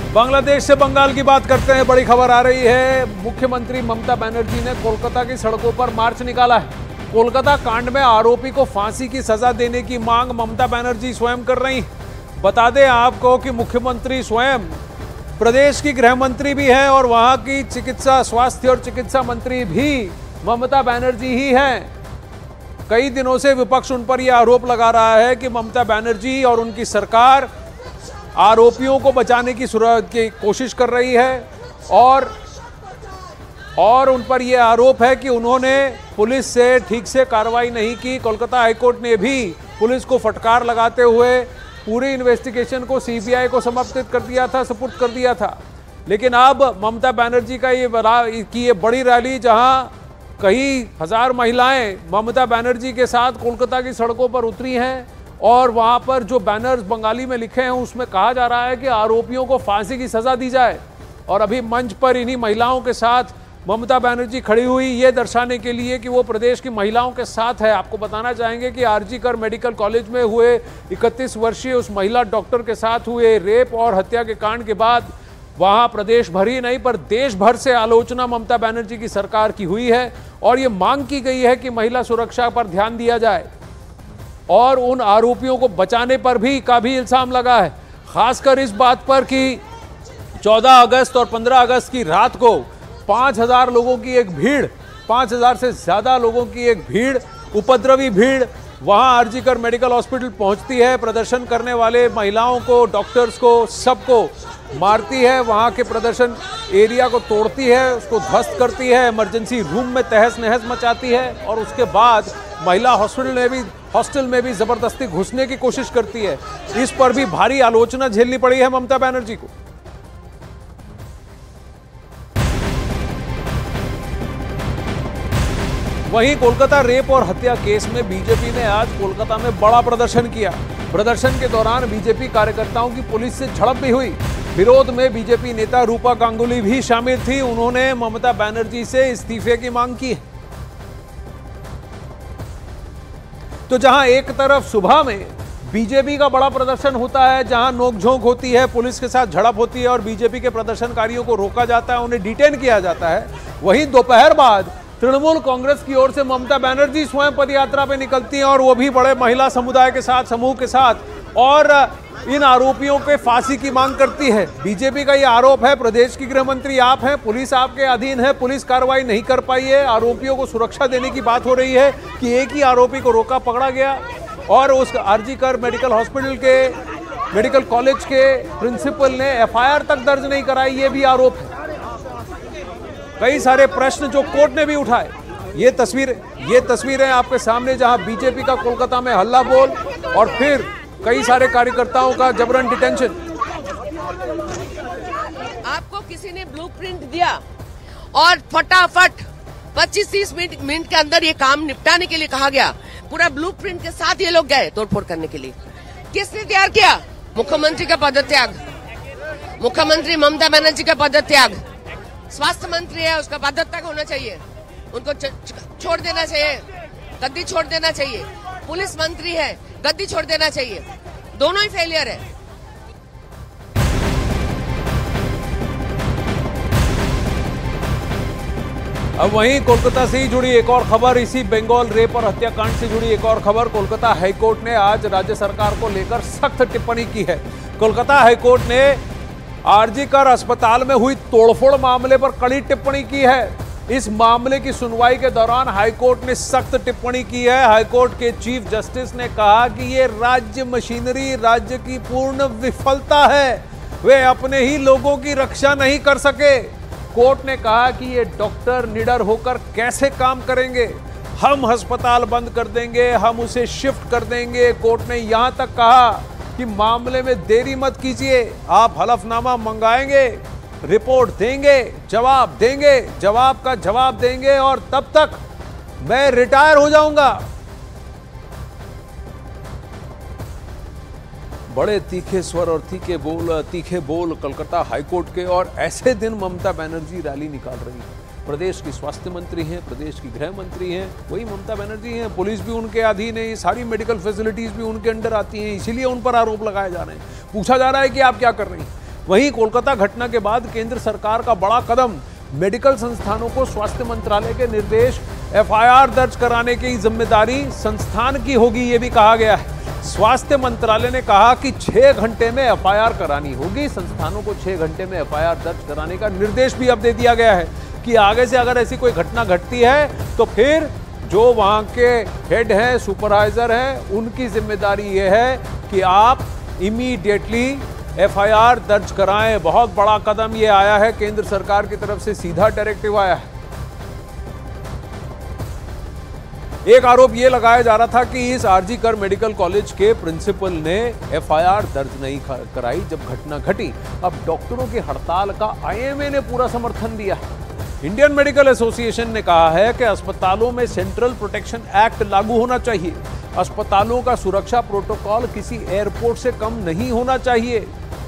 बांग्लादेश से बंगाल की बात करते हैं। बड़ी खबर आ रही है। मुख्यमंत्री ममता बनर्जी ने कोलकाता की सड़कों पर मार्च निकाला है। कोलकाता कांड में आरोपी को फांसी की सजा देने की मांग ममता बनर्जी स्वयं कर रही। बता दें आपको कि मुख्यमंत्री स्वयं प्रदेश की गृह मंत्री भी हैं और वहां की स्वास्थ्य और चिकित्सा मंत्री भी ममता बनर्जी ही हैं। कई दिनों से विपक्ष उन पर यह आरोप लगा रहा है कि ममता बनर्जी और उनकी सरकार आरोपियों को बचाने की कोशिश कर रही है और उन पर यह आरोप है कि उन्होंने पुलिस से ठीक से कार्रवाई नहीं की। कोलकाता हाईकोर्ट ने भी पुलिस को फटकार लगाते हुए पूरी इन्वेस्टिगेशन को सीबीआई को सुपुर्द कर दिया था। लेकिन अब ममता बनर्जी का ये बड़ी रैली, जहां कई हजार महिलाएं ममता बनर्जी के साथ कोलकाता की सड़कों पर उतरी हैं और वहां पर जो बैनर्स बंगाली में लिखे हैं उसमें कहा जा रहा है कि आरोपियों को फांसी की सजा दी जाए। और अभी मंच पर इन्हीं महिलाओं के साथ ममता बनर्जी खड़ी हुई, ये दर्शाने के लिए कि वो प्रदेश की महिलाओं के साथ है। आपको बताना चाहेंगे कि आरजी कर मेडिकल कॉलेज में हुए 31 वर्षीय उस महिला डॉक्टर के साथ हुए रेप और हत्या के कांड के बाद वहां प्रदेश भर ही नहीं पर देश भर से आलोचना ममता बनर्जी की सरकार की हुई है और ये मांग की गई है कि महिला सुरक्षा पर ध्यान दिया जाए और उन आरोपियों को बचाने पर भी काफी इल्जाम लगा है। खासकर इस बात पर कि 14 अगस्त और 15 अगस्त की रात को 5000 लोगों की एक भीड़, 5000 से ज्यादा लोगों की एक भीड़, उपद्रवी भीड़ वहां आरजी कर मेडिकल हॉस्पिटल पहुंचती है। प्रदर्शन करने वाले महिलाओं को, डॉक्टर्स को, सबको मारती है, वहां के प्रदर्शन एरिया को तोड़ती है, उसको ध्वस्त करती है, इमरजेंसी रूम में तहस नहस मचाती है और उसके बाद महिला हॉस्टल में भी जबरदस्ती घुसने की कोशिश करती है। इस पर भी भारी आलोचना झेलनी पड़ी है ममता बनर्जी को। वहीं कोलकाता रेप और हत्या केस में बीजेपी ने आज कोलकाता में बड़ा प्रदर्शन किया। प्रदर्शन के दौरान बीजेपी कार्यकर्ताओं की पुलिस से झड़प भी हुई। विरोध में बीजेपी नेता रूपा गांगुली भी शामिल थी। उन्होंने ममता बनर्जी से इस्तीफे की मांग की। तो जहां एक तरफ सुबह में बीजेपी का बड़ा प्रदर्शन होता है, जहां नोकझोंक होती है, पुलिस के साथ झड़प होती है और बीजेपी के प्रदर्शनकारियों को रोका जाता है, उन्हें डिटेन किया जाता है, वहीं दोपहर बाद तृणमूल कांग्रेस की ओर से ममता बनर्जी स्वयं पदयात्रा पे निकलती हैं और वो भी बड़े महिला समुदाय के साथ, समूह के साथ, और इन आरोपियों के फांसी की मांग करती है। बीजेपी का ये आरोप है, प्रदेश की गृह मंत्री आप हैं, पुलिस आपके अधीन है, पुलिस कार्रवाई नहीं कर पाई है, आरोपियों को सुरक्षा देने की बात हो रही है कि एक ही आरोपी को रोका पकड़ा गया और उस आरजी कर मेडिकल हॉस्पिटल के मेडिकल कॉलेज के प्रिंसिपल ने एफआईआर तक दर्ज नहीं कराई, ये भी आरोप है। कई सारे प्रश्न जो कोर्ट ने भी उठाए। ये तस्वीरें आपके सामने, जहां बीजेपी का कोलकाता में हल्ला बोल और फिर कई सारे कार्यकर्ताओं का जबरन डिटेंशन। आपको किसी ने ब्लूप्रिंट दिया और फटाफट 25-30 मिनट के अंदर ये काम निपटाने के लिए कहा गया। पूरा ब्लूप्रिंट के साथ ये लोग गए तोड़फोड़ करने के लिए। किसने तैयार किया? मुख्यमंत्री का पदत्याग, मुख्यमंत्री ममता बनर्जी का पदत्याग। स्वास्थ्य मंत्री है, उसका पदत्याग होना चाहिए, उनको छोड़ देना चाहिए, गद्दी छोड़ देना चाहिए। पुलिस मंत्री है, गद्दी छोड़ देना चाहिए। दोनों ही फेलियर है। अब वहीं कोलकाता से ही जुड़ी एक और खबर, इसी बंगाल रेप और हत्याकांड से जुड़ी एक और खबर। कोलकाता हाईकोर्ट ने आज राज्य सरकार को लेकर सख्त टिप्पणी की है। कोलकाता हाईकोर्ट ने आरजी कर अस्पताल में हुई तोड़फोड़ मामले पर कड़ी टिप्पणी की है। इस मामले की सुनवाई के दौरान हाईकोर्ट ने सख्त टिप्पणी की है। हाईकोर्ट के चीफ जस्टिस ने कहा कि ये राज्य मशीनरी राज्य की पूर्ण विफलता है, वे अपने ही लोगों की रक्षा नहीं कर सके। कोर्ट ने कहा कि ये डॉक्टर निडर होकर कैसे काम करेंगे, हम अस्पताल बंद कर देंगे, हम उसे शिफ्ट कर देंगे। कोर्ट ने यहां तक कहा कि मामले में देरी मत कीजिए, आप हलफनामा मंगाएंगे, रिपोर्ट देंगे, जवाब देंगे, जवाब का जवाब देंगे और तब तक मैं रिटायर हो जाऊंगा। बड़े तीखे स्वर और तीखे बोल कोलकाता हाईकोर्ट के। और ऐसे दिन ममता बनर्जी रैली निकाल रही है। प्रदेश की स्वास्थ्य मंत्री हैं, प्रदेश की गृह मंत्री हैं, वही ममता बनर्जी हैं, पुलिस भी उनके अधीन है, ये सारी मेडिकल फैसिलिटीज भी उनके अंडर आती हैं, इसीलिए उन पर आरोप लगाए जा रहे हैं। पूछा जा रहा है कि आप क्या कर रही हैं। वहीं कोलकाता घटना के बाद केंद्र सरकार का बड़ा कदम, मेडिकल संस्थानों को स्वास्थ्य मंत्रालय के निर्देश, एफआईआर दर्ज कराने की जिम्मेदारी संस्थान की होगी, ये भी कहा गया है। स्वास्थ्य मंत्रालय ने कहा कि 6 घंटे में एफआईआर करानी होगी। संस्थानों को 6 घंटे में एफआईआर दर्ज कराने का निर्देश भी अब दे दिया गया है कि आगे से अगर ऐसी कोई घटना घटती है तो फिर जो वहां के हेड हैं, सुपरवाइजर हैं, उनकी जिम्मेदारी यह है कि आप इमीडिएटली एफआईआर दर्ज कराएं। बहुत बड़ा कदम ये आया है, केंद्र सरकार की तरफ से सीधा डायरेक्टिव आया है। एक आरोप यह लगाया जा रहा था कि इस आरजी कर मेडिकल कॉलेज के प्रिंसिपल ने एफआईआर दर्ज नहीं कराई जब घटना घटी। अब डॉक्टरों की हड़ताल का आईएमए ने पूरा समर्थन दिया। इंडियन मेडिकल एसोसिएशन ने कहा है कि अस्पतालों में सेंट्रल प्रोटेक्शन एक्ट लागू होना चाहिए। अस्पतालों का सुरक्षा प्रोटोकॉल किसी एयरपोर्ट से कम नहीं होना चाहिए।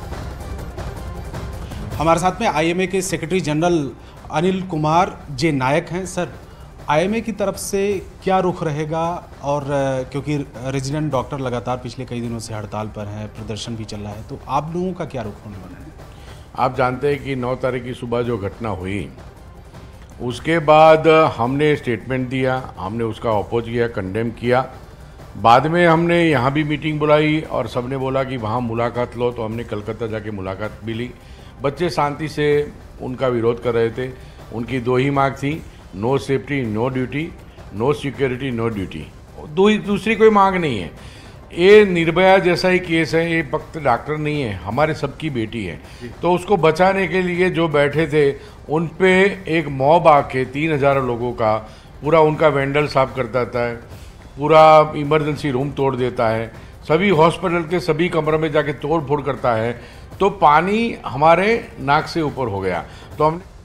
हमारे साथ में आईएमए के secretary general Anil Kumar J Nayak हैं। सर, आईएमए की तरफ से क्या रुख रहेगा? और क्योंकि रेजिडेंट डॉक्टर लगातार पिछले कई दिनों से हड़ताल पर हैं, प्रदर्शन भी चल रहा है, तो आप लोगों का क्या रुख होने वाला है? आप जानते हैं कि 9 तारीख की सुबह जो घटना हुई, उसके बाद हमने स्टेटमेंट दिया, हमने उसका अपोज किया, कंडेम किया। बाद में हमने यहाँ भी मीटिंग बुलाई और सबने बोला कि वहाँ मुलाकात लो, तो हमने कलकत्ता जाके मुलाकात भी ली। बच्चे शांति से उनका विरोध कर रहे थे। उनकी 2 ही मांग थी, no safety no duty, no security no duty. दूसरी कोई मांग नहीं है। ये निर्भया जैसा ही केस है, ये फक्त डॉक्टर नहीं है, हमारे सबकी बेटी है। तो उसको बचाने के लिए जो बैठे थे उन पे एक मॉब आके 3000 लोगों का पूरा उनका वेंडल साफ करता था, पूरा इमरजेंसी रूम तोड़ देता है, सभी हॉस्पिटल के सभी कमरों में जाके तोड़ फोड़ करता है। तो पानी हमारे नाक से ऊपर हो गया। तो हमने